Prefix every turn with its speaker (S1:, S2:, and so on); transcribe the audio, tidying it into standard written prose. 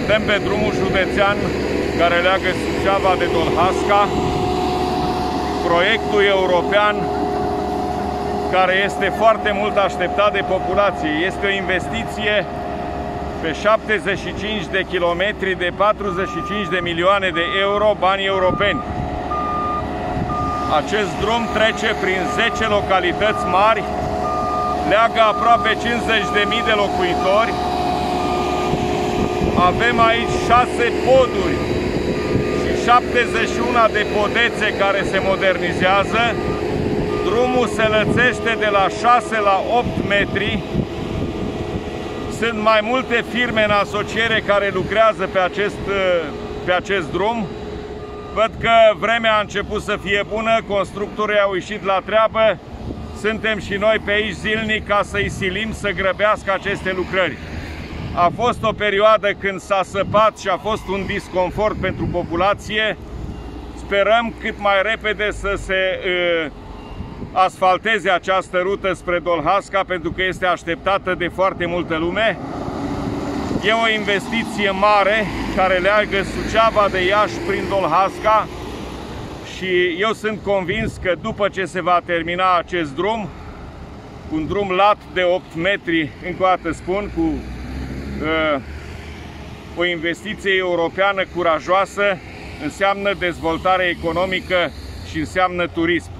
S1: Suntem pe drumul județean care leagă Suceava de Dolhasca, proiectul european care este foarte mult așteptat de populație. Este o investiție pe 75 de kilometri de 45 de milioane de euro, bani europeni. Acest drum trece prin 10 localități mari, leagă aproape 50.000 de locuitori. Avem aici 6 poduri și 71 de podețe care se modernizează. Drumul se lățește de la 6 la 8 metri. Sunt mai multe firme în asociere care lucrează pe acest drum. Văd că vremea a început să fie bună, constructorii au ieșit la treabă. Suntem și noi pe aici zilnic ca să-i silim să grăbească aceste lucrări. A fost o perioadă când s-a săpat și a fost un disconfort pentru populație. Sperăm cât mai repede să se asfalteze această rută spre Dolhasca, pentru că este așteptată de foarte multă lume. E o investiție mare care leagă Suceava de Iași prin Dolhasca și eu sunt convins că după ce se va termina acest drum, un drum lat de 8 metri, încă o dată spun, cu o investiție europeană curajoasă, înseamnă dezvoltare economică și înseamnă turism.